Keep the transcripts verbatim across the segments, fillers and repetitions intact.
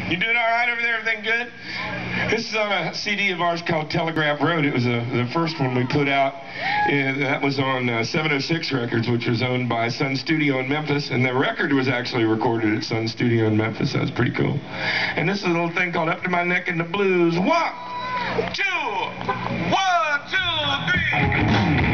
You doing all right over there? Everything good? This is on a C D of ours called Telegraph Road. It was a, the first one we put out. And that was on uh, seven oh six Records, which was owned by Sun Studio in Memphis. And the record was actually recorded at Sun Studio in Memphis. That was pretty cool. And this is a little thing called Up to My Neck in the Blues. One, two, one, two, three.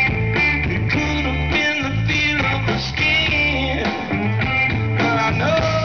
No!